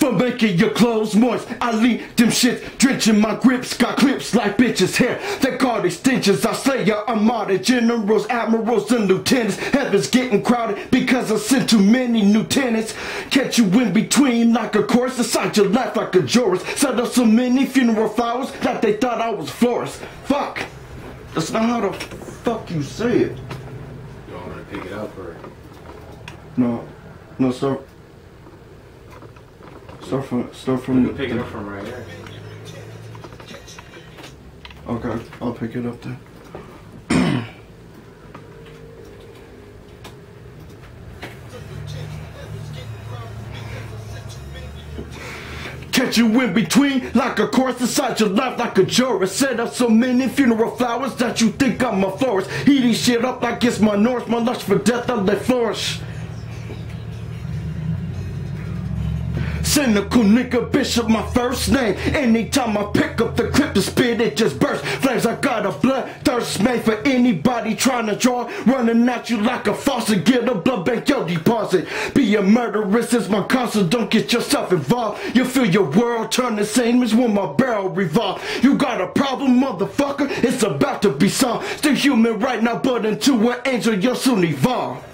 for making your clothes moist. I leave them shits drenching my grips. Got clips like bitches' hair that guard extensions. I slay your armada, generals, admirals, and lieutenants. Heaven's getting crowded because I sent too many new tenants. Catch you in between like a chorus, inside your life like a Joris. Set up so many funeral flowers that they thought I was florist. Fuck! That's not how the fuck you say it. You want me to pick it up or? No, sir. Start from. You can pick it up from right here. Okay, I'll pick it up then. Catch you in between like a chorus, inside your life like a Joris. Set up so many funeral flowers that you think I'm a florist. Heating shit up like it's my north, my lust for death, I let flourish. Cynical nigga, Bishop, my first name. Anytime I pick up the clip to spit, it just bursts. Flames, I got a bloodthirst made for anybody trying to draw. Running at you like a faucet, get a blood bank, yo, deposit. Be a murderess is my constant, don't get yourself involved. You'll feel your world turn the same as when my barrel revolve. You got a problem, motherfucker, it's about to be solved. Still human right now, but into an angel, you'll soon evolve.